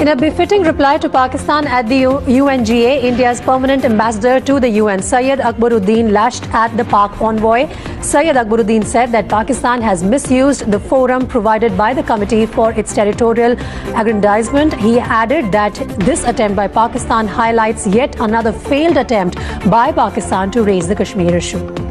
In a befitting reply to Pakistan at the UNGA, India's permanent ambassador to the UN, Syed Akbaruddin, lashed at the Pak envoy. Syed Akbaruddin said that Pakistan has misused the forum provided by the committee for its territorial aggrandizement. He added that this attempt by Pakistan highlights yet another failed attempt by Pakistan to raise the Kashmir issue.